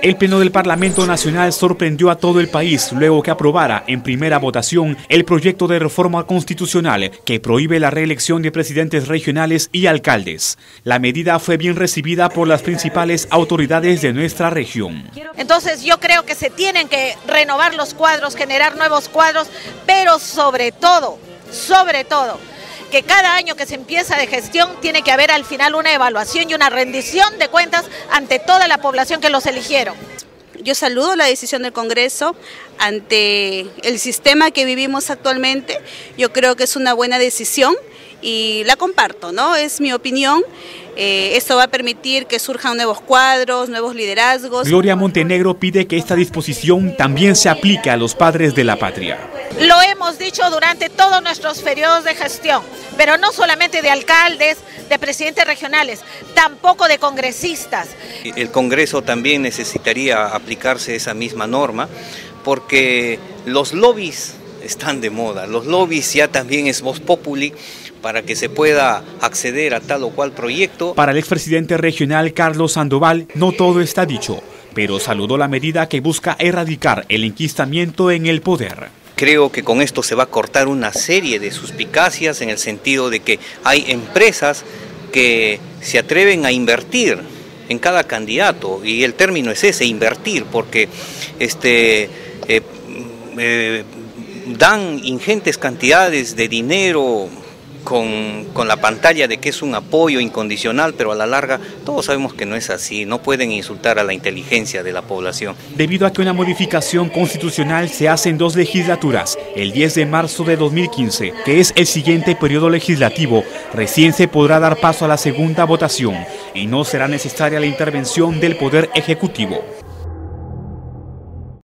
El Pleno del Parlamento Nacional sorprendió a todo el país luego que aprobara en primera votación el proyecto de reforma constitucional que prohíbe la reelección de presidentes regionales y alcaldes. La medida fue bien recibida por las principales autoridades de nuestra región. Entonces yo creo que se tienen que renovar los cuadros, generar nuevos cuadros, pero sobre todo, que cada año que se empieza de gestión tiene que haber al final una evaluación y una rendición de cuentas ante toda la población que los eligieron. Yo saludo la decisión del Congreso ante el sistema que vivimos actualmente. Yo creo que es una buena decisión y la comparto, ¿no? Es mi opinión. Esto va a permitir que surjan nuevos cuadros, nuevos liderazgos. Gloria Montenegro pide que esta disposición también se aplique a los padres de la patria. Lo hemos dicho durante todos nuestros periodos de gestión, pero no solamente de alcaldes, de presidentes regionales, tampoco de congresistas. El Congreso también necesitaría aplicarse esa misma norma, porque los lobbies están de moda, los lobbies ya también es voz populi para que se pueda acceder a tal o cual proyecto. Para el expresidente regional Carlos Sandoval no todo está dicho, pero saludó la medida que busca erradicar el enquistamiento en el poder. Creo que con esto se va a cortar una serie de suspicacias en el sentido de que hay empresas que se atreven a invertir en cada candidato, y el término es ese, invertir, porque dan ingentes cantidades de dinero con la pantalla de que es un apoyo incondicional, pero a la larga todos sabemos que no es así, no pueden insultar a la inteligencia de la población. Debido a que una modificación constitucional se hace en 2 legislaturas, el 10 de marzo de 2015, que es el siguiente periodo legislativo, recién se podrá dar paso a la segunda votación y no será necesaria la intervención del Poder Ejecutivo.